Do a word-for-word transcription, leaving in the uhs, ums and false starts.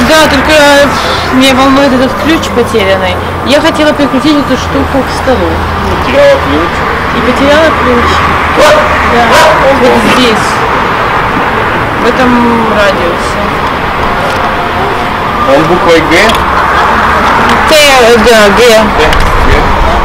Да, только меня волнует этот ключ потерянный. Я хотела прикрутить эту штуку к столу. Потеряла ключ. И потеряла ключ. Да, вот здесь. В этом радиусе. Он буквой Г? Т, да, Г. Г. Г.